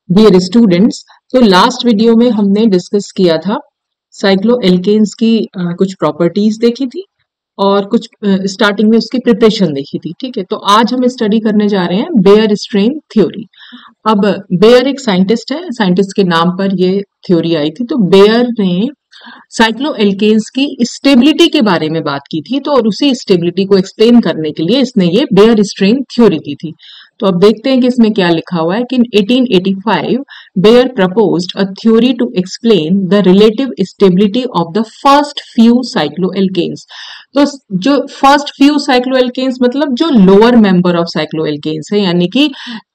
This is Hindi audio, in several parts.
डियर स्टूडेंट्स, तो लास्ट वीडियो में हमने डिस्कस किया था साइक्लोएल्केन्स की कुछ प्रॉपर्टीज देखी थी और कुछ स्टार्टिंग में उसकी प्रिपरेशन देखी थी। ठीक है, तो आज हम स्टडी करने जा रहे हैं बेयर स्ट्रेन थ्योरी। अब बेयर एक साइंटिस्ट है, साइंटिस्ट के नाम पर ये थ्योरी आई थी। तो बेयर ने साइक्लोएल्केन्स की स्टेबिलिटी के बारे में बात की थी, तो और उसी स्टेबिलिटी को एक्सप्लेन करने के लिए इसने ये बेयर स्ट्रेन थ्योरी दी थी। तो अब देखते हैं कि इसमें क्या लिखा हुआ है कि in 1885 Baeyer proposed a theory to explain the relative stability of the first few cycloalkanes. तो जो फर्स्ट फ्यू साइक्लोएल्केन्स मतलब जो लोअर मेंबर ऑफ साइक्लोएल्केन्स है, यानी कि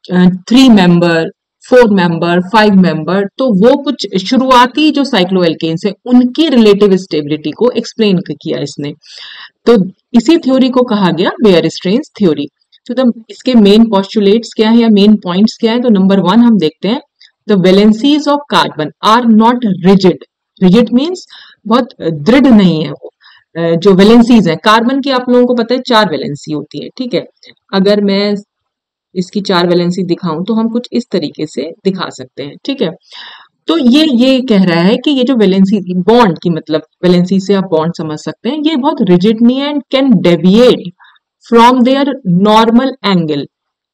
3 मेंबर, 4 मेंबर, 5 मेंबर, तो वो कुछ शुरुआती जो साइक्लोएल्केन्स है उनकी रिलेटिव स्टेबिलिटी को एक्सप्लेन किया इसने। तो इसी थ्योरी को कहा गया बेयर स्ट्रेन्स थ्योरी। तो इसके मेन पोस्टुलेट्स क्या है या मेन पॉइंट्स क्या है? तो नंबर 1 हम देखते हैं, the valencies of carbon are not rigid. Rigid means बहुत दृढ़ नहीं है वो। जो वैलेंसीज है कार्बन की, आप लोगों को पता है 4 वैलेंसी होती है। ठीक है, अगर मैं इसकी 4 वैलेंसी दिखाऊं तो हम कुछ इस तरीके से दिखा सकते हैं। ठीक है, तो ये कह रहा है कि ये जो वैलेंसी बॉन्ड की, मतलब वैलेंसी से आप बॉन्ड समझ सकते हैं, ये बहुत रिजिड नहीं है and can deviate from their normal angle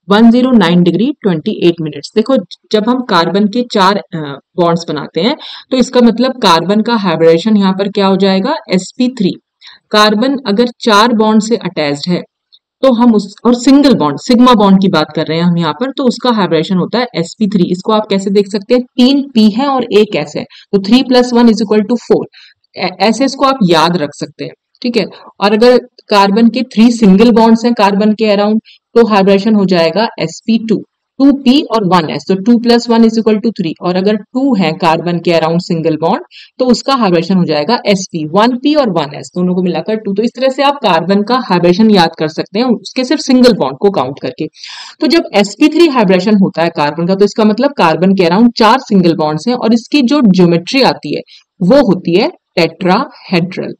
109 degree 28 minutes. देखो, जब हम कार्बन के 4 बॉन्ड्स बनाते हैं तो इसका मतलब कार्बन का हाइब्रिडेशन यहाँ पर क्या हो जाएगा? sp3। कार्बन अगर 4 बॉन्ड से अटैच्ड है तो हम उस, और सिंगल बॉन्ड सिग्मा बॉन्ड की बात कर रहे हैं हम यहाँ पर, तो उसका हाइब्रिडेशन होता है sp3। इसको आप कैसे देख सकते हैं? 3 p है और 1 s है, तो 3 + 1 = 4। ऐसे इसको आप याद रख सकते हैं। ठीक है, और अगर कार्बन के 3 सिंगल बॉन्ड्स हैं कार्बन के अराउंड, तो हाइब्रिडेशन हो जाएगा sp2, 2p और 1s, तो 2 + 1 = 3। और अगर 2 है कार्बन के अराउंड सिंगल बॉन्ड, तो उसका हाइब्रिडेशन हो जाएगा sp, 1p और 1s, दोनों को मिलाकर 2। तो इस तरह से आप कार्बन का हाइब्रिडेशन याद कर सकते हैं उसके सिर्फ सिंगल बॉन्ड को काउंट करके। तो जब sp3 हाइब्रिडेशन होता है कार्बन का, तो इसका मतलब कार्बन के अराउंड 4 सिंगल बॉन्ड्स हैं और इसकी जो ज्योमेट्री आती है वो होती है टेट्राहेड्रल।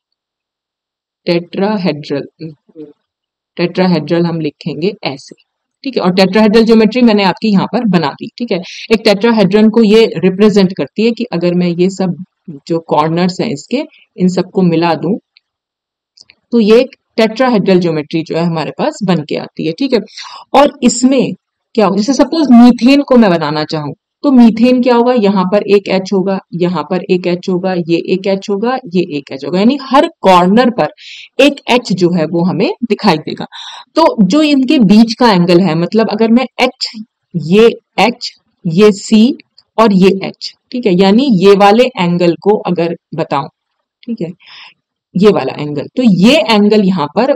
टेट्राहेड्रल हम लिखेंगे ऐसे। ठीक है, और टेट्राहेड्रल ज्योमेट्री मैंने आपकी यहाँ पर बना दी। ठीक है, एक टेट्राहेड्रन को ये रिप्रेजेंट करती है कि अगर मैं ये सब जो कॉर्नर्स हैं इसके, इन सबको मिला दूं तो ये एक टेट्राहेड्रल ज्योमेट्री जो है हमारे पास बन के आती है। ठीक है, और इसमें क्या होगा, जैसे सपोज मीथेन को मैं बनाना चाहूं, तो मीथेन क्या होगा? यहाँ पर एक H होगा, यहाँ पर एक H होगा, ये एक H होगा, ये एक H होगा, यानी हर कॉर्नर पर एक H जो है वो हमें दिखाई देगा। तो जो इनके बीच का एंगल है, मतलब अगर मैं ये H, ये C और ये H, ठीक है, यानी ये वाले एंगल को अगर बताऊं, ठीक है, ये वाला एंगल, तो ये एंगल यहाँ पर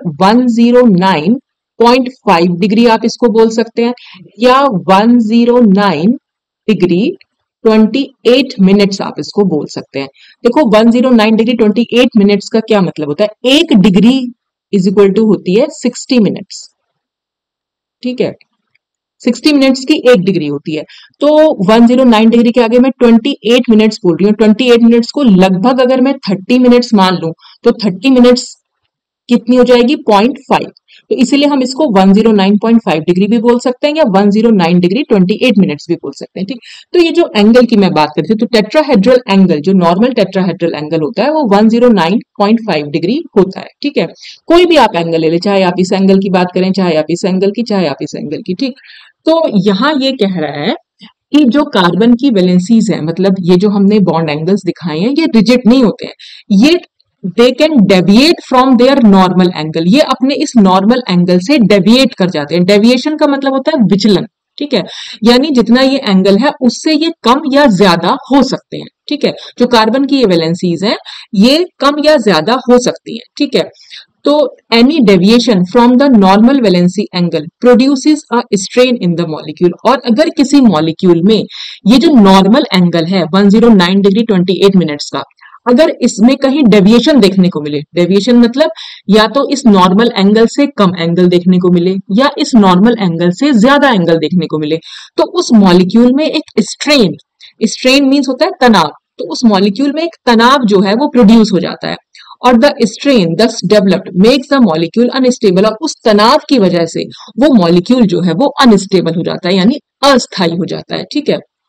109.5 डिग्री आप इसको बोल सकते हैं, या 109 डिग्री 28 मिनट्स आप इसको बोल सकते हैं। देखो, 109 डिग्री 28 मिनट्स का क्या मतलब होता है? 1 डिग्री = होती है 60 मिनट्स। ठीक है, 60 मिनट्स की 1 डिग्री होती है। तो 109 डिग्री के आगे मैं 28 मिनट्स बोल रही हूँ। 28 मिनट्स को लगभग अगर मैं 30 मिनट्स मान लूं, तो 30 मिनट्स कितनी हो जाएगी? 0.5। तो इसीलिए हम इसको 109.5 डिग्री भी बोल सकते हैं या 109 डिग्री 28 मिनट्स भी बोल सकते हैं। ठीक, तो ये जो एंगल की मैं बात करती हूँ, तो टेट्राहेड्रल एंगल, जो नॉर्मल टेट्राहेड्रल एंगल होता है वो 109.5 डिग्री होता है। ठीक है, कोई भी आप एंगल ले लें, चाहे आप इस एंगल की बात करें, चाहे आप इस एंगल की, चाहे आप इस एंगल की। ठीक, तो यहाँ ये कह रहा है कि जो कार्बन की वैलेंसीज है, मतलब ये जो हमने बॉन्ड एंगल्स दिखाए हैं, ये रिजिड नहीं होते हैं, ये they can deviate from their normal angle, ये अपने इस नॉर्मल एंगल से डेविएट कर जाते हैं। डेविएशन का मतलब होता है विचलन। ठीक है, यानी जितना ये एंगल है उससे ये कम या ज्यादा हो सकते हैं। ठीक है, जो कार्बन की ये वैलेंसीज हैं ये कम या ज्यादा हो सकती है। ठीक है, तो any deviation from the normal valency angle produces a strain in the molecule. और अगर किसी मॉलिक्यूल में ये जो नॉर्मल एंगल है 109 डिग्री 28 मिनट्स का, अगर इसमें कहीं डेविएशन देखने को मिले, डेविएशन मतलब या तो इस नॉर्मल एंगल से कम एंगल देखने को मिले या इस नॉर्मल एंगल से ज्यादा एंगल देखने को मिले, तो उस मॉलिक्यूल में एक स्ट्रेन, स्ट्रेन मीन्स होता है तनाव, तो उस मॉलिक्यूल में एक तनाव जो है वो प्रोड्यूस हो जाता है, और the strain thus developed makes the molecule unstable. और उस तनाव की वजह से वो मॉलिक्यूल जो है वो अनस्टेबल हो जाता है, यानी अस्थायी हो जाता है। ठीक है,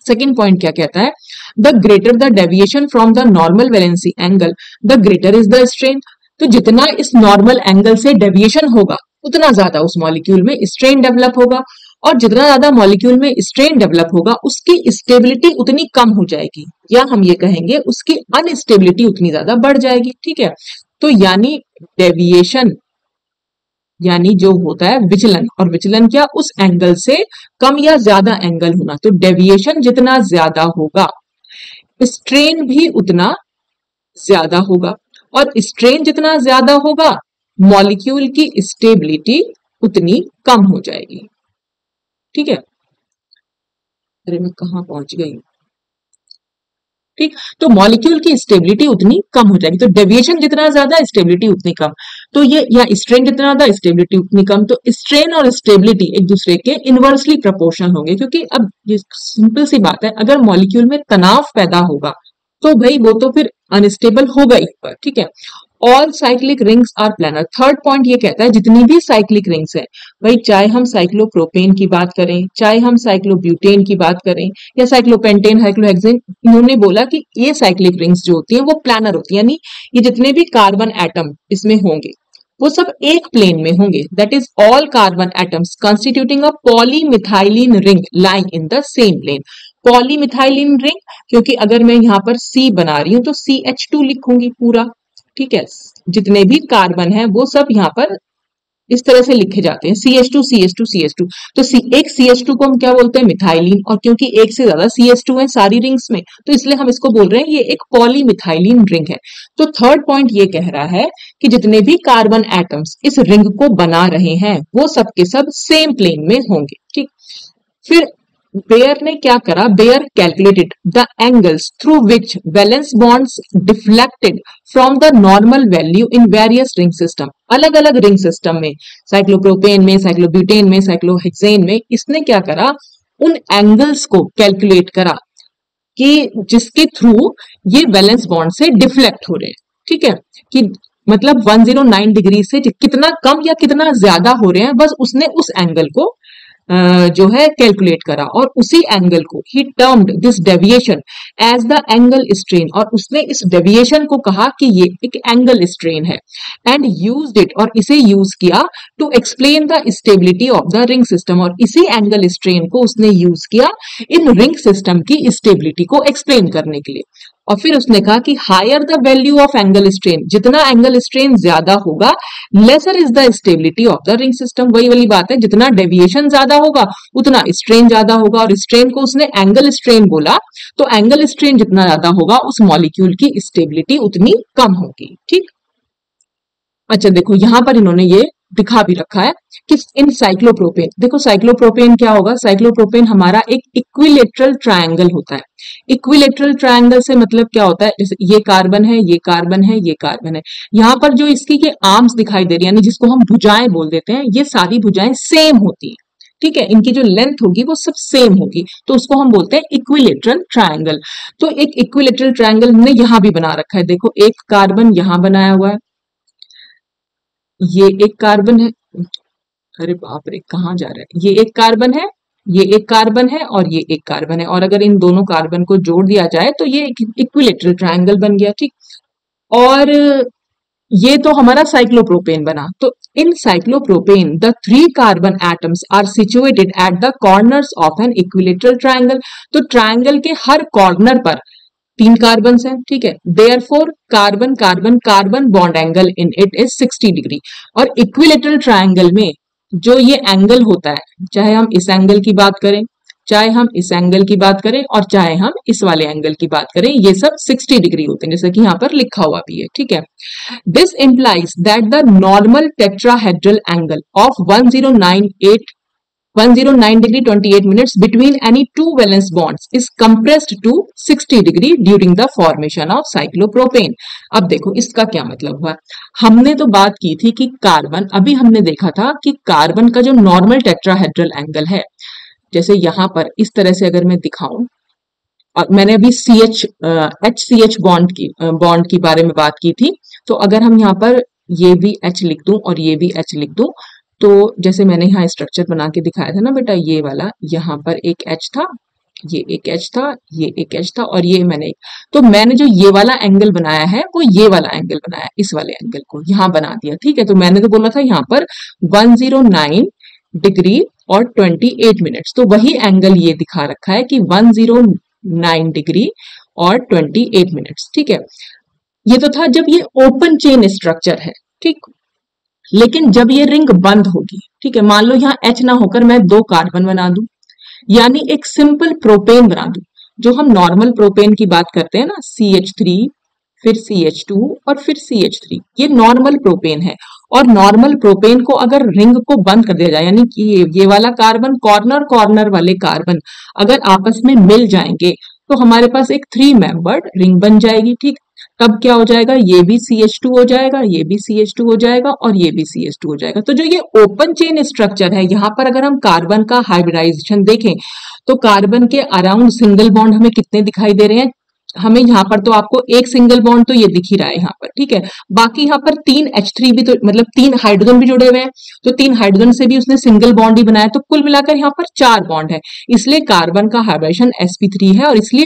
सेकेंड पॉइंट क्या कहता है, the greater the deviation from the normal valency angle the greater is the strain. तो जितना इस नॉर्मल एंगल से डेविएशन होगा उतना ज्यादा उस मॉलिक्यूल में स्ट्रेन डेवलप होगा, और जितना ज्यादा मॉलिक्यूल में स्ट्रेन डेवलप होगा उसकी स्टेबिलिटी उतनी कम हो जाएगी, या हम ये कहेंगे उसकी अनस्टेबिलिटी उतनी ज्यादा बढ़ जाएगी। ठीक है, तो यानी डेविएशन यानी जो होता है विचलन, और विचलन क्या, उस एंगल से कम या ज्यादा एंगल होना। तो डेविएशन जितना ज्यादा होगा स्ट्रेन भी उतना ज्यादा होगा, और स्ट्रेन जितना ज्यादा होगा मॉलिक्यूल की स्टेबिलिटी उतनी कम हो जाएगी। ठीक है, अरे मैं कहां पहुंच गई। ठीक, तो मॉलिक्यूल की स्टेबिलिटी उतनी कम हो जाएगी। तो डेविएशन जितना ज्यादा स्टेबिलिटी उतनी कम, तो ये या स्ट्रेन जितना ज्यादा स्टेबिलिटी उतनी कम। तो स्ट्रेन और स्टेबिलिटी एक दूसरे के इनवर्सली प्रोपोर्शनल होंगे, क्योंकि अब ये सिंपल सी बात है, अगर मॉलिक्यूल में तनाव पैदा होगा तो भाई वो तो फिर अनस्टेबल होगा ही पर। ठीक है, all cyclic rings are planar. Third point ये कहता है जितनी भी साइक्लिक रिंग्स है, भाई चाहे हम साइक्लोप्रोपेन की बात करें, चाहे हम साइक्लोब्यूटेन की बात करें, या साइक्लोपेंटेन, साइक्लोहेक्सेन, इन्होंने बोला कि ये साइक्लिक रिंग्स जो होती हैं वो प्लानर होती है, यानी ये जितने भी कार्बन एटम इसमें होंगे वो सब एक प्लेन में होंगे। That is all carbon atoms constituting a polymethylene ring lying in the same plane. Polymethylene ring, क्योंकि अगर मैं यहाँ पर C बना रही हूं तो CH2 लिखूंगी पूरा। ठीक है, जितने भी कार्बन है वो सब यहाँ पर इस तरह से लिखे जाते हैं, CH2 CH2 CH2। तो एक CH2 को हम क्या बोलते हैं, मिथाइलिन, और क्योंकि एक से ज्यादा CH2 है सारी रिंग्स में तो इसलिए हम इसको बोल रहे हैं ये एक पॉलीमिथाइलिन रिंग है। तो थर्ड पॉइंट ये कह रहा है कि जितने भी कार्बन एटम्स इस रिंग को बना रहे हैं वो सब के सब सेम प्लेन में होंगे। ठीक, फिर बेयर ने क्या करा, Baeyer calculated the angles through which valence bonds deflected from the normal value in various ring system. अलग अलग रिंग सिस्टम में, साइक्लोप्रोपेन में, साइक्लोब्यूटेन में, साइक्लोहेक्सेन में, इसने क्या करा, उन एंगल्स को कैलकुलेट करा कि जिसके थ्रू ये वैलेंस बॉन्ड से डिफ्लेक्ट हो रहे हैं। ठीक है, कि मतलब 109 डिग्री से कितना कम या कितना ज्यादा हो रहे हैं, बस उसने उस एंगल को जो है कैलकुलेट करा, और उसी एंगल को ही termed this deviation as the angle strain, और उसने इस डेविएशन को कहा कि ये एक एंगल स्ट्रेन है, एंड यूज्ड इट, और इसे यूज किया to explain the stability of the ring system, और इसी एंगल स्ट्रेन को उसने यूज किया इन रिंग सिस्टम की स्टेबिलिटी को एक्सप्लेन करने के लिए। और फिर उसने कहा कि higher the value of angle strain, जितना एंगल स्ट्रेन ज्यादा होगा lesser is the stability of the ring system. वही वाली बात है, जितना डेविएशन ज्यादा होगा उतना स्ट्रेन ज्यादा होगा, और स्ट्रेन को उसने एंगल स्ट्रेन बोला, तो एंगल स्ट्रेन जितना ज्यादा होगा उस मॉलिक्यूल की स्टेबिलिटी उतनी कम होगी। ठीक, अच्छा देखो यहां पर इन्होंने ये दिखा भी रखा है कि इन साइक्लोप्रोपेन, देखो साइक्लोप्रोपेन क्या होगा, साइक्लोप्रोपेन हमारा एक इक्विलेटरल ट्रायंगल होता है। इक्विलेटरल ट्रायंगल से मतलब क्या होता है, जैसे ये कार्बन है, ये कार्बन है, ये कार्बन है, यहाँ पर जो इसकी के आर्म्स दिखाई दे रही है, यानी जिसको हम भुजाएं बोल देते हैं, ये सारी भुजाएं सेम होती है। ठीक है, इनकी जो लेंथ होगी वो सब सेम होगी, तो उसको हम बोलते हैं इक्विलेटरल ट्रायंगल। तो एक इक्विलेटरल ट्रायंगल हमने यहां भी बना रखा है, देखो एक कार्बन यहां बनाया हुआ है, ये एक कार्बन है, अरे बाप रे कहाँ जा रहा है, ये एक कार्बन है, ये एक कार्बन है, और ये एक कार्बन है, और अगर इन दोनों कार्बन को जोड़ दिया जाए तो ये एक इक्विलेटरल ट्रायंगल बन गया। ठीक, और ये तो हमारा साइक्लोप्रोपेन बना। तो in cyclopropane the 3 carbon atoms are situated at the corners of an equilateral triangle. तो ट्रायंगल के हर कॉर्नर पर 3 कार्बन हैं। ठीक है, therefore carbon carbon carbon bond angle in it is 60 degree. और इक्विलेटरल ट्रायंगल में जो ये एंगल होता है, चाहे हम इस एंगल की बात करें, चाहे हम इस एंगल की बात करें, और चाहे हम इस वाले एंगल की बात करें, ये सब 60 डिग्री होते हैं, जैसे कि यहाँ पर लिखा हुआ भी है। ठीक है, this implies that the normal tetrahedral angle of 109 degree 28 minutes between any two valence bonds is compressed to 60 degree during the formation of cyclopropane। अब देखो इसका क्या मतलब हुआ, हमने तो बात की थी कि कार्बन, अभी हमने देखा था कि कार्बन का जो नॉर्मल टेट्राहेड्रल एंगल है, जैसे यहां पर इस तरह से अगर मैं दिखाऊं, और मैंने अभी HCH बॉन्ड की बारे में बात की थी, तो अगर हम यहाँ पर ये भी H लिख दूं और ये भी H लिख दूं, तो जैसे मैंने यहाँ स्ट्रक्चर बना के दिखाया था ना बेटा, ये वाला, यहाँ पर एक H था ये एक एच था, ये एक एच था और ये मैंने तो मैंने जो ये वाला एंगल बनाया है वो ये वाला एंगल बनाया, इस वाले एंगल को यहां बना दिया। ठीक है, तो मैंने तो बोला था यहाँ पर 109 डिग्री और 28 मिनट्स, तो वही एंगल ये दिखा रखा है कि 109 डिग्री और 28 मिनट्स। ठीक है, ये तो था जब ये ओपन चेन स्ट्रक्चर है। ठीक, लेकिन जब ये रिंग बंद होगी, ठीक है, मान लो यहाँ एच ना होकर मैं दो कार्बन बना दूं, यानी एक सिंपल प्रोपेन बना दूं, जो हम नॉर्मल प्रोपेन की बात करते हैं ना, CH3 फिर CH2 और फिर CH3, ये नॉर्मल प्रोपेन है। और नॉर्मल प्रोपेन को अगर रिंग को बंद कर दिया जाए, यानी कि ये वाला कार्बन कॉर्नर कॉर्नर वाले कार्बन अगर आपस में मिल जाएंगे तो हमारे पास एक 3 मेंबर्ड रिंग बन जाएगी। ठीक, तब क्या हो जाएगा, ये भी CH2 हो जाएगा, ये भी CH2 हो जाएगा और ये भी CH2 हो जाएगा। तो जो ये ओपन चेन स्ट्रक्चर है, यहाँ पर अगर हम कार्बन का हाइब्रिडाइजेशन देखें तो कार्बन के अराउंड सिंगल बॉन्ड हमें कितने दिखाई दे रहे हैं, हमें यहाँ पर तो आपको एक सिंगल बॉन्ड तो ये दिख ही रहा है यहाँ पर। ठीक है, बाकी यहाँ पर 3 H3 भी, तो मतलब 3 हाइड्रोजन भी जुड़े हुए हैं, तो 3 हाइड्रोजन से भी उसने सिंगल बॉन्ड ही बनाया, तो कुल मिलाकर यहाँ पर 4 बॉन्ड है। इसलिए कार्बन का हाइब्रिडेशन sp3 है और इसलिए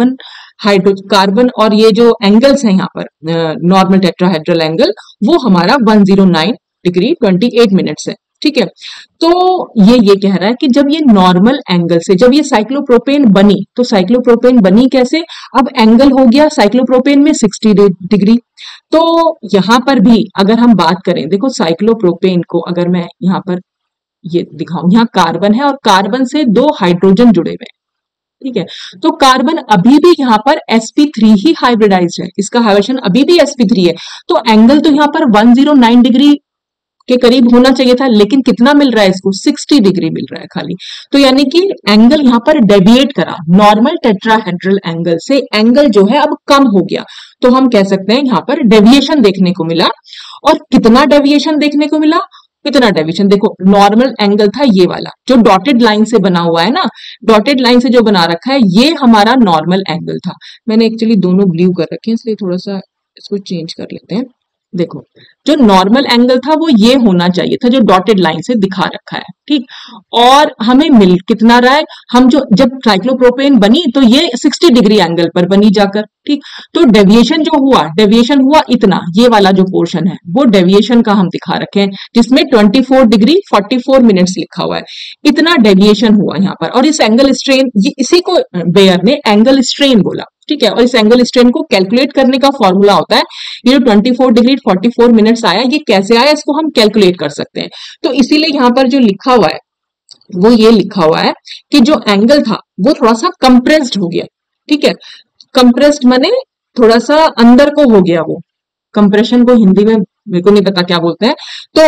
कार्बन और ये जो एंगल्स हैं यहाँ पर नॉर्मल टेट्राहेड्रल एंगल, वो हमारा 109 डिग्री 28 मिनट्स है। ठीक है, तो ये कह रहा है कि जब ये नॉर्मल एंगल से जब ये साइक्लोप्रोपेन बनी, तो साइक्लोप्रोपेन बनी कैसे, अब एंगल हो गया साइक्लोप्रोपेन में 60 डिग्री। तो यहां पर भी अगर हम बात करें, देखो साइक्लोप्रोपेन को अगर मैं यहां पर ये दिखाऊं, यहाँ कार्बन है और कार्बन से 2 हाइड्रोजन जुड़े हुए हैं। ठीक है, तो कार्बन अभी भी यहाँ पर sp3 ही हाइब्रिडाइज्ड है, इसका हाइब्रिडेशन अभी भी sp3 है। तो एंगल तो यहाँ पर 109 डिग्री के करीब होना चाहिए था, लेकिन कितना मिल रहा है इसको, 60 डिग्री मिल रहा है खाली। तो यानी कि एंगल यहाँ पर डेविएट करा, नॉर्मल टेट्राहेड्रल एंगल से एंगल जो है अब कम हो गया। तो हम कह सकते हैं यहाँ पर डेविएशन देखने को मिला। और कितना डेविएशन देखने को मिला, कितना डेविएशन, देखो नॉर्मल एंगल था ये वाला जो डॉटेड लाइन से बना हुआ है ना, डॉटेड लाइन से जो बना रखा है ये हमारा नॉर्मल एंगल था। मैंने एक्चुअली दोनों ब्लू कर रखे हैं, इसलिए थोड़ा सा इसको चेंज कर लेते हैं। देखो जो नॉर्मल एंगल था वो ये होना चाहिए था, जो डॉटेड लाइन से दिखा रखा है। ठीक, और हमें मिल कितना रहा है, हम जो जब साइक्लोप्रोपेन बनी तो ये 60 डिग्री एंगल पर बनी जाकर। ठीक, तो डेविएशन जो हुआ, डेविएशन हुआ इतना, ये वाला जो पोर्शन है वो डेविएशन का हम दिखा रखे हैं, जिसमें 24 डिग्री 44 मिनट्स लिखा हुआ है, इतना डेविएशन हुआ यहाँ पर। और इस एंगल स्ट्रेन, इसी को बेयर ने एंगल स्ट्रेन बोला। ठीक है, और इस एंगल स्ट्रेन को कैलकुलेट करने का फॉर्मूला होता है, ये जो 24 डिग्री 44 मिनट्स आया, ये कैसे आया इसको हम कैलकुलेट कर सकते हैं। तो इसीलिए यहाँ पर जो लिखा हुआ है वो ये लिखा हुआ है कि जो एंगल था वो थोड़ा सा कंप्रेस्ड हो गया। ठीक है, कंप्रेस्ड माने थोड़ा सा अंदर को हो गया, वो कंप्रेशन को हिंदी में मेरे को नहीं पता क्या बोलते हैं। तो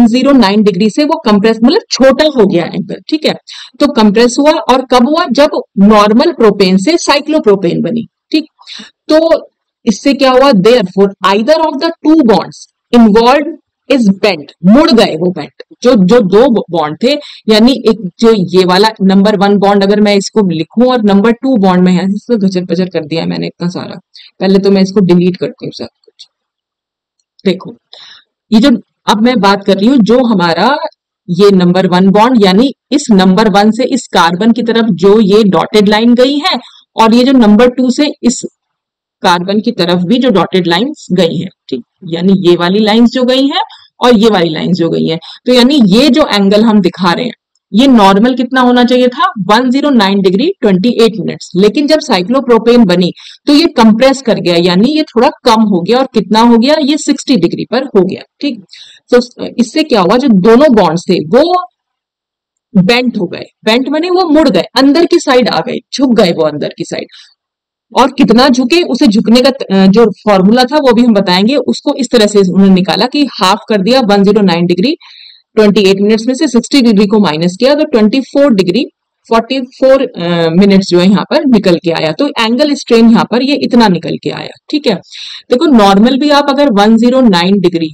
109 डिग्री से वो कंप्रेस मतलब छोटा हो गया एंगल। ठीक है, तो कंप्रेस हुआ, और कब हुआ, जब नॉर्मल प्रोपेन से साइक्लोप्रोपेन बनी। ठीक, तो इससे क्या हुआ, therefore either of the two bonds involve is bent, मुड़ गए वो बेंट, जो दो बॉन्ड थे, यानी एक जो ये वाला नंबर 1 बॉन्ड अगर मैं इसको लिखूं और नंबर 2 बॉन्ड में इसको गजर पजर कर दिया मैंने इतना सारा, पहले तो मैं इसको डिलीट करती हूँ सब कुछ। देखो ये जो अब मैं बात कर रही हूँ, जो हमारा ये नंबर 1 बॉन्ड, यानी इस नंबर 1 से इस कार्बन की तरफ जो ये डॉटेड लाइन गई है, और ये जो नंबर 2 से इस कार्बन की तरफ भी जो डॉटेड लाइंस गई है। ठीक, यानी ये वाली लाइंस जो गई है और ये वाली लाइंस जो गई है, तो यानी ये जो एंगल हम दिखा रहे हैं ये नॉर्मल कितना होना चाहिए था, 109 डिग्री 28 मिनट्स। लेकिन जब साइक्लोप्रोपेन बनी तो ये कंप्रेस कर गया, यानी ये थोड़ा कम हो गया, और कितना हो गया, ये 60 डिग्री पर हो गया। ठीक, तो इससे क्या हुआ, जो दोनों बॉन्ड्स थे वो बेंट हो गए, बेंट माने वो मुड़ गए, अंदर की साइड आ गए, झुक गए वो अंदर की साइड। और कितना झुके, उसे झुकने का जो फॉर्मूला था वो भी हम बताएंगे, उसको इस तरह से उन्होंने निकाला कि हाफ कर दिया 109 डिग्री 28 मिनट्स में से 60 डिग्री को माइनस किया, तो 24 डिग्री 44 मिनट्स जो है यहाँ पर निकल के आया। तो एंगल स्ट्रेन यहाँ पर ये इतना निकल के आया। ठीक है, देखो नॉर्मल भी आप अगर 109 डिग्री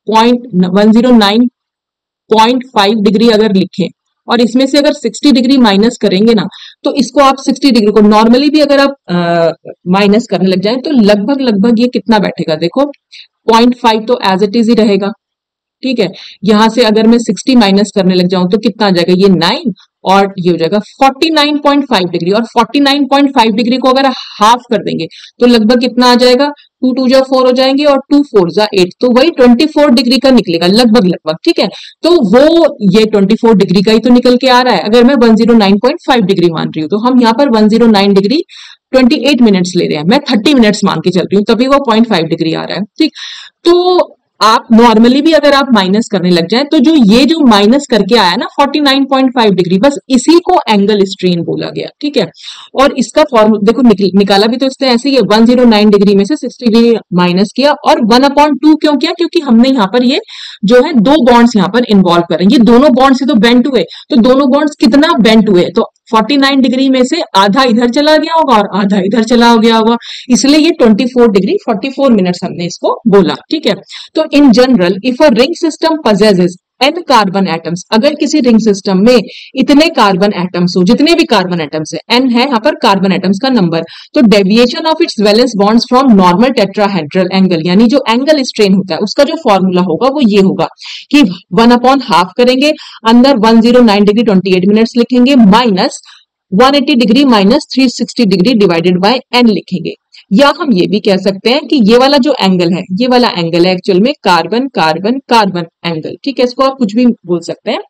109.5 डिग्री अगर लिखें और इसमें से अगर 60 डिग्री माइनस करेंगे ना, तो इसको आप 60 डिग्री को नॉर्मली भी अगर आप माइनस करने लग जाए तो लगभग लगभग ये कितना बैठेगा, देखो 0.5 तो एज इट इज ही रहेगा। ठीक है, यहां से अगर मैं 60 माइनस करने लग जाऊं तो कितना आ जाएगा, ये 9, और ये हो जाएगा 49.5 डिग्री। और 49.5 डिग्री को अगर हाफ कर देंगे तो लगभग कितना आ जाएगा, 2 2 जा 4 हो जाएंगे और 2 4 जा 8, तो वही 24 डिग्री का निकलेगा लगभग लगभग। ठीक है, तो वो ये 24 डिग्री का ही तो निकल के आ रहा है अगर मैं 109.5 डिग्री मान रही हूँ। तो हम यहाँ पर 109 डिग्री 28 मिनट्स ले रहे हैं, मैं 30 मिनट्स मान के चल रही हूँ, तभी वो 0.5 डिग्री आ रहा है। ठीक, तो आप नॉर्मली भी अगर आप माइनस करने लग जाए तो जो ये जो माइनस करके आया ना 49.5 डिग्री, बस इसी को एंगल स्ट्रेन बोला गया। ठीक है, और इसका फॉर्मूला देखो निकाला भी तो इसने ऐसे ही है, 109 डिग्री में से 60 डिग्री माइनस किया और 1/2 क्यों किया, क्योंकि हमने यहाँ पर ये जो है दो बॉन्ड्स यहाँ पर इन्वॉल्व करेंगे, दोनों बॉन्ड्स से तो बेंट हुए, तो दोनों बॉन्ड्स कितना बेंट हुए, तो 49 डिग्री में से आधा इधर चला गया होगा और आधा इधर चला गया होगा, इसलिए ये 24 डिग्री 44 मिनट्स हमने इसको बोला। ठीक है, तो in general if a ring system possesses n carbon atoms, अगर किसी रिंग सिस्टम में इतने कार्बन एटम्स हो, जितने भी कार्बन एटम्स है, n है यहाँ पर कार्बन एटम्स का नंबर, तो deviation of its valence bonds from normal tetrahedral angle, यानी जो एंगल स्ट्रेन होता है उसका जो फॉर्मूला होगा वो ये होगा कि 1/2 करेंगे, अंदर 109 डिग्री 28 मिनट्स लिखेंगे, minus 180 degree minus 360 degree divided by n लिखेंगे। या हम ये भी कह सकते हैं कि ये वाला जो एंगल है, ये वाला एंगल है एक्चुअल में कार्बन कार्बन कार्बन एंगल। ठीक है, इसको आप कुछ भी बोल सकते हैं।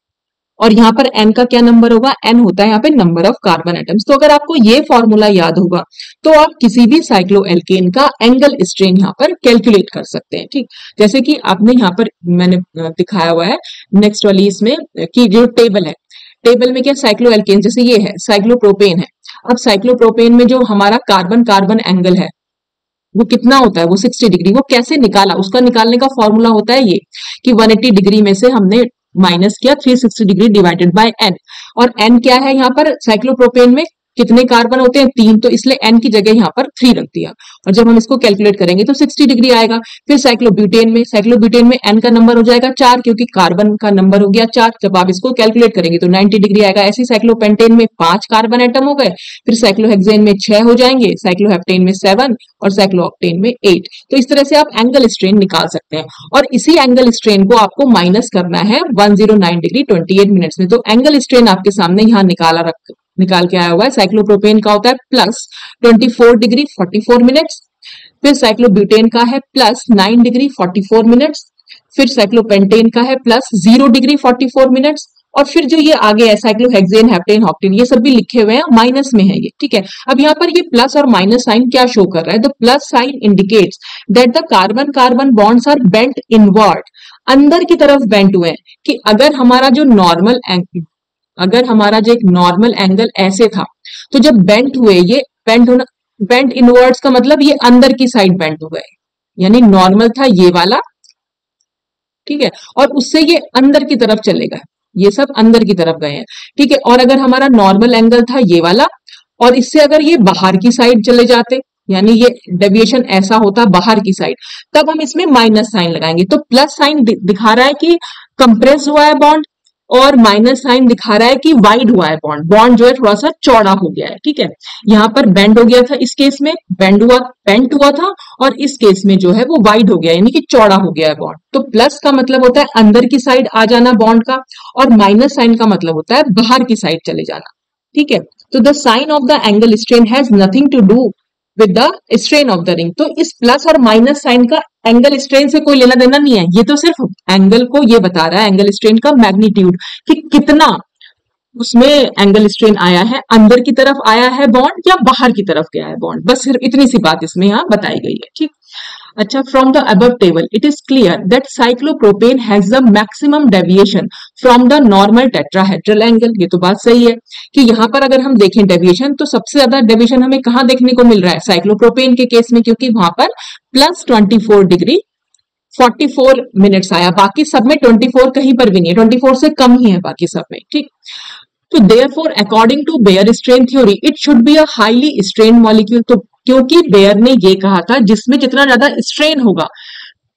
और यहाँ पर n का क्या नंबर होगा, n होता है यहाँ पे नंबर ऑफ कार्बन एटम्स। तो अगर आपको ये फॉर्मूला याद होगा तो आप किसी भी साइक्लोएल्केन का एंगल स्ट्रेन यहाँ पर कैलकुलेट कर सकते हैं। ठीक, जैसे कि आपने यहाँ पर मैंने दिखाया हुआ है नेक्स्ट वाली इसमें कि जो टेबल है, टेबल में क्या साइक्लोएल्केन, जैसे ये है साइक्लोप्रोपेन है, अब साइक्लोप्रोपेन में जो हमारा कार्बन कार्बन एंगल है वो कितना होता है, वो 60 डिग्री। वो कैसे निकाला, उसका निकालने का फॉर्मूला होता है ये कि 180 डिग्री में से हमने माइनस किया 360 डिग्री डिवाइडेड बाय n, और n क्या है यहाँ पर साइक्लोप्रोपेन में कितने कार्बन होते हैं, 3, तो इसलिए n की जगह यहाँ पर 3 रख दिया, और जब हम इसको कैलकुलेट करेंगे तो 60 डिग्री आएगा। फिर साइक्लोब्यूटेन में n का नंबर हो जाएगा 4, क्योंकि कार्बन का नंबर हो गया 4, जब आप इसको कैलकुलेट करेंगे तो 90 डिग्री आएगा। ऐसे साइक्लोपेंटेन में 5 कार्बन एटम हो गए, फिर साइक्लोहेक्सेन में 6 हो जाएंगे, साइक्लोहेप्टेन में 7 और साइक्लोऑक्टेन में 8। तो इस तरह से आप एंगल स्ट्रेन निकाल सकते हैं, और इसी एंगल स्ट्रेन को आपको माइनस करना है 109 डिग्री 28 मिनट्स में। तो एंगल स्ट्रेन आपके सामने यहाँ निकाल के आया हुआ है। साइक्लोप्रोपेन का होता है प्लस 24 डिग्री 44 मिनट्स, फिर साइक्लोब्यूटेन का है प्लस 9 डिग्री 44 मिनट्स, फिर साइक्लोपेंटेन का है प्लस 0 डिग्री 44 मिनट्स, और फिर जो ये आगे है साइक्लोहेक्सेन हेप्टेन ऑक्टेन, ये सब भी लिखे हुए हैं, माइनस में है ये। ठीक है, अब यहाँ पर ये प्लस और माइनस साइन क्या शो कर रहा है, the plus sign indicates that the carbon carbon bonds are bent inward, अंदर की तरफ बेंट हुए हैं। कि अगर हमारा जो एक नॉर्मल एंगल ऐसे था, तो जब बेंट हुए, ये बेंट इनवर्ड्स का मतलब ये अंदर की साइड बेंट हुए, यानी नॉर्मल था ये वाला, ठीक है, और उससे ये अंदर की तरफ चलेगा, ये सब अंदर की तरफ गए हैं। ठीक है, और अगर हमारा नॉर्मल एंगल था ये वाला, और इससे अगर ये बाहर की साइड चले जाते, यानी ये डेविएशन ऐसा होता बाहर की साइड, तब हम इसमें माइनस साइन लगाएंगे। तो प्लस साइन दिखा रहा है कि कंप्रेस हुआ है बॉन्ड, और माइनस साइन दिखा रहा है कि वाइड हुआ है बॉन्ड जो है थोड़ा सा चौड़ा हो गया है। ठीक है, यहाँ पर बेंड हो गया था, इस केस में बेंट हुआ था, और इस केस में जो है वो वाइड हो गया, यानी कि चौड़ा हो गया है बॉन्ड। तो प्लस का मतलब होता है अंदर की साइड आ जाना बॉन्ड का, और माइनस साइन का मतलब होता है बाहर की साइड चले जाना। ठीक है, तो the sign of the angle strain has nothing to do with the strain of the ring. तो इस प्लस और माइनस साइन का एंगल स्ट्रेन से कोई लेना देना नहीं है, ये तो सिर्फ एंगल को ये बता रहा है, एंगल स्ट्रेन का मैग्नीट्यूड, कि कितना उसमें एंगल स्ट्रेन आया है, अंदर की तरफ आया है बॉन्ड या बाहर की तरफ गया है बॉन्ड, बस सिर्फ इतनी सी बात इसमें यहाँ बताई गई है। ठीक, अच्छा, from the above table it is clear that cyclopropane has the maximum deviation from the normal tetrahedral angle. ये तो बात सही है कि यहाँ पर अगर हम देखें डेविएशन, तो सबसे ज्यादा डेविएशन हमें कहाँ देखने को मिल रहा है, साइक्लोप्रोपेन के केस में, क्योंकि वहां पर प्लस 24 डिग्री 44 मिनट्स आया, बाकी सब में 24 कहीं पर भी नहीं है, 24 से कम ही है बाकी सब में। ठीक, तो therefore according to Baeyer strain theory it should be a highly strain molecule. तो क्योंकि बेयर ने ये कहा था जिसमें जितना ज्यादा स्ट्रेन होगा,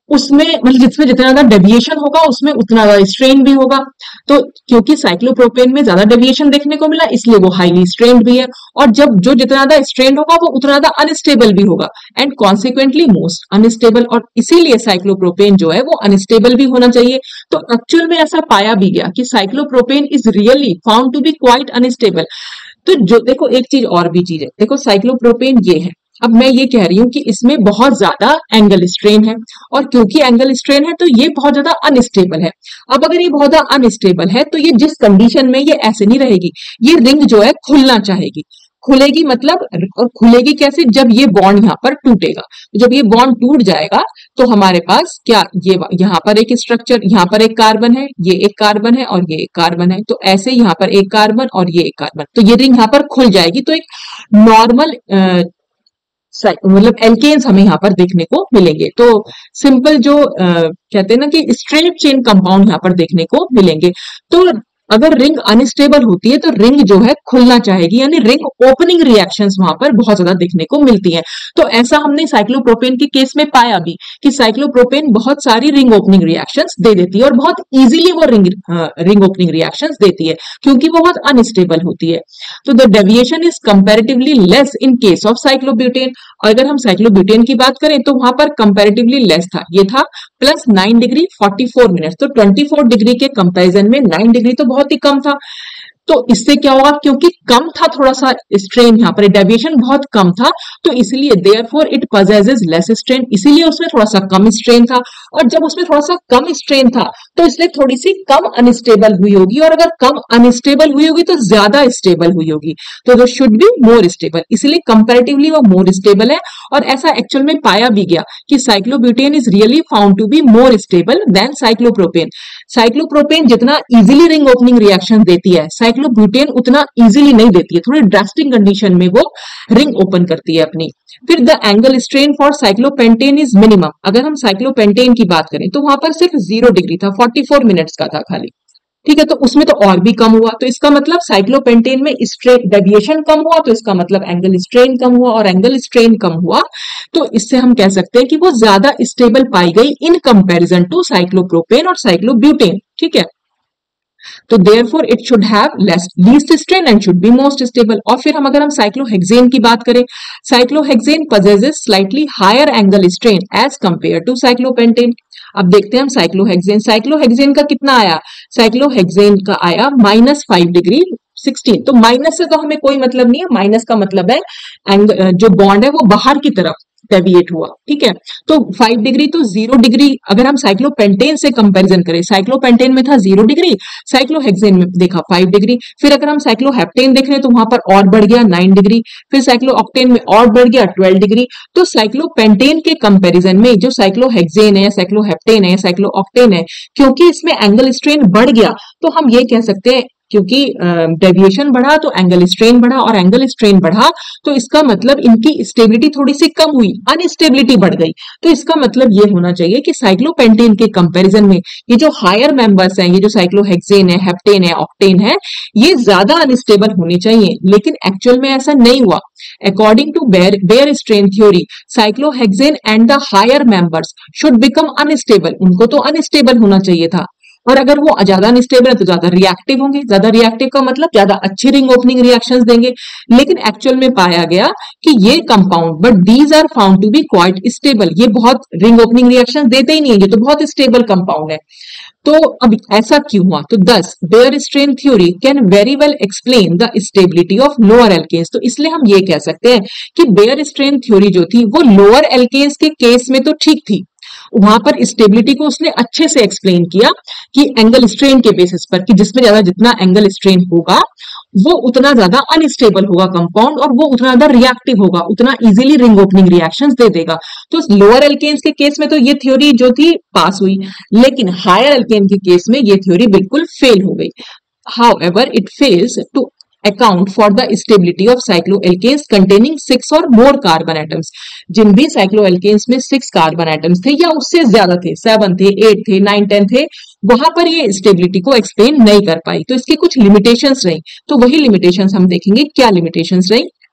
उसमें मतलब जिसमें जितना ज्यादा डेविएशन होगा उसमें उतना ज्यादा स्ट्रेन भी होगा। तो क्योंकि साइक्लोप्रोपेन में ज्यादा डेविएशन देखने को मिला इसलिए वो हाईली स्ट्रेन्ड भी है, और जब जो जितना ज्यादा स्ट्रेन्ड होगा वो उतना ज्यादा अनस्टेबल भी होगा, एंड कॉन्सिक्वेंटली मोस्ट अनस्टेबल, और इसीलिए साइक्लोप्रोपेन जो है वो अनस्टेबल भी होना चाहिए। तो एक्चुअल में ऐसा पाया भी गया कि cyclopropane is really found to be quite unstable. तो जो देखो एक चीज और भी चीज है, देखो साइक्लोप्रोपेन ये है, अब मैं ये कह रही हूं कि इसमें बहुत ज्यादा एंगल स्ट्रेन है, और क्योंकि एंगल स्ट्रेन है तो ये बहुत ज्यादा अनस्टेबल है। अब अगर ये बहुत ज्यादा अनस्टेबल है तो ये जिस कंडीशन में ये ऐसे नहीं रहेगी, ये रिंग जो है खुलना चाहेगी। खुलेगी मतलब, और खुलेगी कैसे, जब ये बॉन्ड यहाँ पर टूटेगा। जब ये बॉन्ड टूट जाएगा तो हमारे पास क्या, ये यहाँ पर एक स्ट्रक्चर, यहाँ पर एक कार्बन है, ये एक कार्बन है और ये एक कार्बन है, तो ऐसे यहाँ पर एक कार्बन और ये एक कार्बन, तो ये रिंग यहाँ पर खुल जाएगी। तो एक नॉर्मल मतलब एल्केन्स हमें यहाँ पर देखने को मिलेंगे। तो सिंपल जो कहते हैं ना कि स्ट्रेट चेन कंपाउंड यहाँ पर देखने को मिलेंगे। तो अगर रिंग अनस्टेबल होती है तो रिंग जो है खुलना चाहेगी, यानी रिंग ओपनिंग रिएक्शंस वहां पर बहुत ज्यादा देखने को मिलती हैं। तो ऐसा हमने साइक्लोप्रोपेन के केस में पाया भी कि साइक्लोप्रोपेन बहुत सारी रिंग ओपनिंग रिएक्शंस दे देती है, और बहुत इजीली वो रिंग ओपनिंग रिएक्शंस देती है क्योंकि वो बहुत अनस्टेबल होती है। तो the deviation is comparatively less in case of cyclobutane. और अगर हम साइक्लोब्यूटेन की बात करें तो वहां पर कंपैरेटिवली लेस था, ये था +9 डिग्री 44 मिनट। तो 24 डिग्री के कंपैरिजन में 9 डिग्री तो बहुत ही कम था। तो इससे क्या होगा, क्योंकि कम था थोड़ा सा स्ट्रेन, यहाँ पर डेविएशन बहुत कम था, तो इसलिए therefore it possesses less strain, इसीलिए उसमें थोड़ा सा कम स्ट्रेन था। और जब उसमें थोड़ा सा कम स्ट्रेन था तो इसलिए थोड़ी सी कम अनस्टेबल हुई होगी, और अगर कम अनस्टेबल हुई होगी तो ज्यादा स्टेबल हुई होगी, तो though should be more stable, इसलिए कंपैरेटिवली वो मोर स्टेबल है। और ऐसा एक्चुअल में पाया भी गया कि cyclobutane is really found to be more stable than cyclopropane. Cyclopropane जितना इजीली रिंग ओपनिंग रिएक्शन देती है, साइक्लोब्यूटेन उतना इजीली नहीं देती है, थोड़ी ड्रास्टिक कंडीशन में वो रिंग ओपन करती है अपनी। फिर the angle strain for cyclopentane is minimum. अगर हम साइक्लोपेंटेन की बात करें तो वहां पर सिर्फ 0 डिग्री था, 44 मिनट्स का था खाली, ठीक है। तो उसमें तो और भी कम हुआ, तो इसका मतलब साइक्लोपेंटेन में स्ट्रेन डेविएशन कम हुआ, तो इसका मतलब एंगल स्ट्रेन कम हुआ, और एंगल स्ट्रेन कम हुआ तो इससे हम कह सकते हैं कि वो ज्यादा स्टेबल पाई गई इन कंपैरिजन टू साइक्लोप्रोपेन और साइक्लोब्यूटेन, ठीक है। तो therefore it should have less least strain and should be most stable. और फिर हम अगर हम साइक्लोहेक्सेन की बात करें, cyclohexane possesses slightly higher angle strain as compare to cyclopentane. अब देखते हैं हम साइक्लोहेक्सेन, साइक्लोहेक्सेन का कितना आया, साइक्लोहेक्सेन का आया -5 डिग्री 16। तो माइनस से तो हमें कोई मतलब नहीं है, माइनस का मतलब है जो बॉन्ड है वो बाहर की तरफ डेविएट हुआ, ठीक है। तो 5 डिग्री तो 0 डिग्री, अगर हम साइक्लोपेंटेन से कंपैरिजन करें, साइक्लोपेंटेन में था 0 डिग्री, साइक्लोहेक्सेन में देखा 5 डिग्री। फिर अगर हम साइक्लोहेप्टेन देख रहे हैं तो वहां पर और बढ़ गया 9 डिग्री, फिर साइक्लोऑक्टेन में और बढ़ गया 12 डिग्री। तो साइक्लोपेंटेन के कंपैरिजन में जो साइक्लोहेक्सेन है, साइक्लोहेप्टेन है, साइक्लोऑक्टेन है, क्योंकि इसमें एंगल स्ट्रेन बढ़ गया तो हम ये कह सकते हैं क्योंकि डेविएशन बढ़ा तो एंगल स्ट्रेन बढ़ा, और एंगल स्ट्रेन बढ़ा तो इसका मतलब इनकी स्टेबिलिटी थोड़ी सी कम हुई, अनस्टेबिलिटी बढ़ गई। तो इसका मतलब ये होना चाहिए कि साइक्लोपेंटेन के कंपैरिजन में ये जो हायर मेंबर्स हैं, ये जो साइक्लोहेक्सेन है, हेप्टेन है, ऑक्टेन है, ये ज्यादा अनस्टेबल होने चाहिए, लेकिन एक्चुअल में ऐसा नहीं हुआ। According to Baeyer strain theory, cyclohexane and the higher members should become unstable, उनको तो अनस्टेबल होना चाहिए था, और अगर वो ज्यादा अनस्टेबल है तो ज्यादा रिएक्टिव होंगे, ज्यादा रिएक्टिव का मतलब ज्यादा अच्छी रिंग ओपनिंग रिएक्शंस देंगे। लेकिन एक्चुअल में पाया गया कि ये compound, but these are found to be quite stable, ये बहुत रिंग ओपनिंग रिएक्शंस देते ही नहीं है, ये तो बहुत स्टेबल कंपाउंड है। तो अब ऐसा क्यों हुआ, तो thus Baeyer strain theory can very well explain the stability of lower alkanes. तो इसलिए हम ये कह सकते हैं कि बेयर स्ट्रेन थ्योरी जो थी वो लोअर एल्केन्स के केस में तो ठीक थी, वहां पर स्टेबिलिटी को उसने अच्छे से एक्सप्लेन किया कि एंगल स्ट्रेन के बेसिस पर, कि जिसमें ज्यादा जितना एंगल स्ट्रेन होगा वो उतना ज्यादा अनस्टेबल होगा कंपाउंड, और वो उतना ज्यादा रिएक्टिव होगा, उतना इजीली रिंग ओपनिंग रिएक्शंस दे देगा। तो लोअर एल्केन्स के केस में तो ये थ्योरी जो थी पास हुई, लेकिन हायर एल्केन के केस में ये थ्योरी बिल्कुल फेल हो गई। However, it fails to account for the stability of cycloalkanes containing 6 or more carbon atoms। जिन भी cycloalkanes में 6 कार्बन एटम्स थे या उससे ज्यादा थे, 7 थे, 8 थे, 9, 10 थे, वहां पर ये स्टेबिलिटी को एक्सप्लेन नहीं कर पाई, तो इसकी कुछ लिमिटेशंस रही। तो वही लिमिटेशंस हम देखेंगे, क्या लिमिटेशंस रही।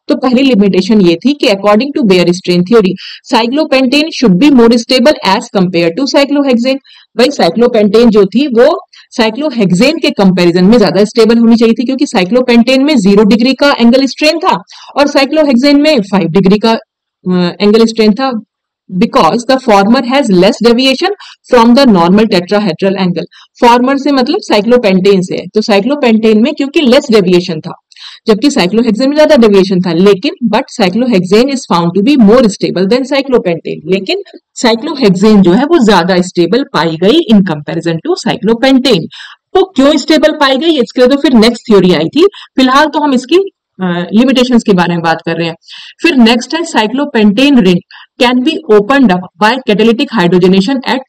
तो पहली लिमिटेशन ये थी कि according to Baeyer strain theory cyclopentane should be more stable as compare to cyclohexane. भाई साइक्लोपेंटेन जो थी वो साइक्लोहेक्सेन के कंपैरिजन में ज्यादा स्टेबल होनी चाहिए थी, क्योंकि साइक्लोपेंटेन में 0 डिग्री का एंगल स्ट्रेन था और साइक्लोहेक्सेन में 5 डिग्री का एंगल स्ट्रेन था, because the former has less deviation from the normal tetrahedral angle। Former से मतलब साइक्लोपेंटेन से है, तो साइक्लोपेंटेन में क्योंकि लेस डेविएशन था जबकि साइक्लोहेक्सेन में ज्यादा डेविएशन था, लेकिन but cyclohexane is found to be more stable than cyclopentane. लेकिन साइक्लोहेक्सेन जो है वो ज्यादा स्टेबल पाई गई इन कंपैरिजन टू साइक्लोपेंटेन। तो क्यों स्टेबल पाई गई इसके लिए तो फिर नेक्स्ट थ्योरी आई थी, फिलहाल तो हम इसकी लिमिटेशंस के बारे में बात कर रहे हैं। फिर नेक्स्ट है cyclopentane ring can be opened up by catalytic hydrogenation at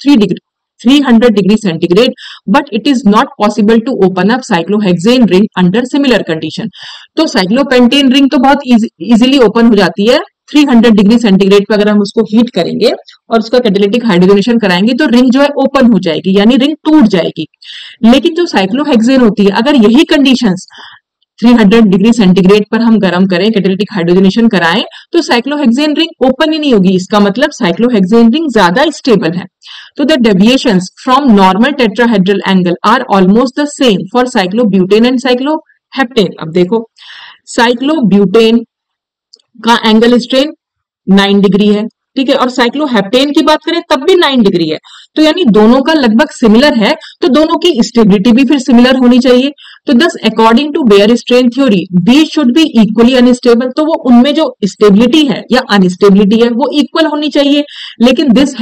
300 degree centigrade, but it is not possible to open up cyclohexane ring under similar condition. तो साइक्लोपेंटेन रिंग तो बहुत इजीली ओपन हो जाती है 300 डिग्री सेंटीग्रेड पर, अगर हम उसको हीट करेंगे और उसका कैटालिटिक हाइड्रोजनेशन कराएंगे तो रिंग जो है ओपन हो जाएगी, यानी रिंग टूट जाएगी। लेकिन जो साइक्लोहेक्सेन होती है, अगर यही कंडीशंस 300 डिग्री सेंटीग्रेड पर हम गर्म करें, कैटालिटिक हाइड्रोजनेशन कराएं, तो साइक्लोहेक्सेन रिंग ओपन ही नहीं होगी। इसका मतलब साइक्लोहेक्सेन रिंग ज्यादा स्टेबल है। तो the deviations from normal tetrahedral angle are almost the same for cyclobutane and cycloheptane. अब देखो साइक्लोब्यूटेन का एंगल स्ट्रेन 9 डिग्री है, ठीक है, और साइक्लोहेप्टेन की बात करें तब भी 9 डिग्री है, तो यानी दोनों का लगभग सिमिलर है, तो दोनों की स्टेबिलिटी भी फिर सिमिलर होनी चाहिए। तो thus according to Baeyer strain theory be should be equally unstable, तो वो उनमें जो स्टेबिलिटी है या अनस्टेबिलिटी है वो इक्वल होनी चाहिए। लेकिन this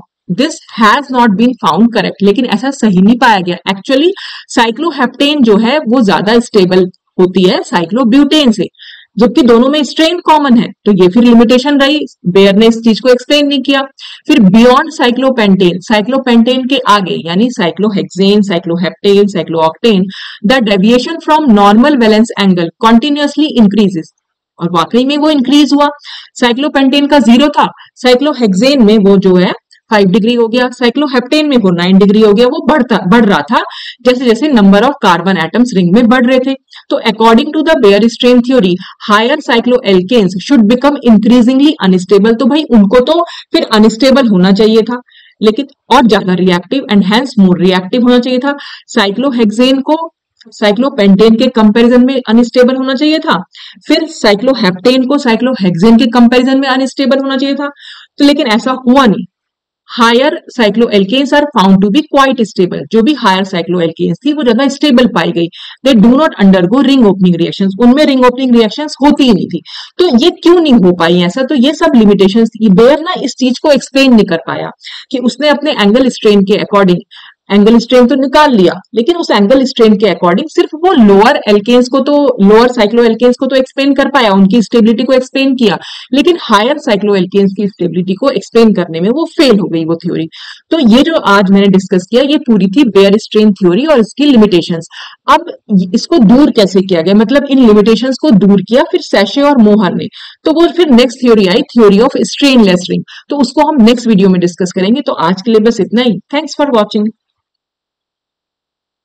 has not been found correct, लेकिन ऐसा सही नहीं पाया गया। एक्चुअली साइक्लोहेप्टेन जो है वो ज्यादा स्टेबल होती है साइक्लोब्यूटेन से, जबकि दोनों में स्ट्रेन कॉमन है, तो ये फिर लिमिटेशन रही, बेयर ने इस चीज को एक्सप्लेन नहीं किया। फिर बियॉन्ड साइक्लोपेंटेन, साइक्लोपेंटेन के आगे यानी cyclohexane, cycloheptane, cyclooctane, the deviation from normal valence angle continuously increases, और वाकई में वो इंक्रीज हुआ। साइक्लोपेंटेन का 0 था, साइक्लोहेक्सेन में वो जो है 5 डिग्री हो गया, साइक्लोहेप्टेन में वो 9 डिग्री हो गया। वो बढ़ रहा था जैसे जैसे number of carbon atoms ring में बढ़ रहे थे। तो according to the Baeyer strain theory higher cycloalkanes should become increasingly unstable, तो भाई उनको तो फिर अनस्टेबल होना चाहिए था, लेकिन और ज्यादा reactive and hence more reactive होना चाहिए था। साइक्लोहेक्सेन को साइक्लोपेंटेन के कंपैरिजन में अनस्टेबल होना चाहिए था, फिर साइक्लोहेप्टेन को साइक्लोहेक्सेन के कंपैरिजन में अनस्टेबल होना चाहिए था, तो लेकिन ऐसा हुआ नहीं। Higher cycloalkanes are found to be quite stable, जो भी हायर साइक्लोएल्केन्स थी वो ज्यादा स्टेबल पाई गई। They do not undergo ring opening reactions, उनमें रिंग ओपनिंग रिएक्शंस होती ही नहीं थी। तो ये क्यों नहीं हो पाई ऐसा, तो ये सब लिमिटेशंस थी। बेयर ना इस चीज को एक्सप्लेन नहीं कर पाया कि उसने अपने एंगल स्ट्रेन के अकॉर्डिंग एंगल स्ट्रेन तो निकाल लिया, लेकिन उस एंगल स्ट्रेन के अकॉर्डिंग सिर्फ वो लोअर एल्केन्स को तो लोअर साइक्लो एल्केन्स को तो एक्सप्लेन कर पाया, उनकी स्टेबिलिटी को एक्सप्लेन किया, लेकिन हायर साइक्लो एल्केन्स की स्टेबिलिटी को एक्सप्लेन करने में वो फेल हो गई वो थ्योरी। तो ये जो आज मैंने डिस्कस किया ये पूरी थी बेयर स्ट्रेन थ्योरी और इसकी लिमिटेशंस। अब इसको दूर कैसे किया गया, मतलब इन लिमिटेशंस को दूर किया फिर सैशे और मोहर ने, तो वो फिर नेक्स्ट थ्योरी आई, थ्योरी ऑफ स्ट्रेनलेस रिंग, तो उसको हम नेक्स्ट वीडियो में डिस्कस करेंगे। तो आज के लिए बस इतना ही। Thanks for watching.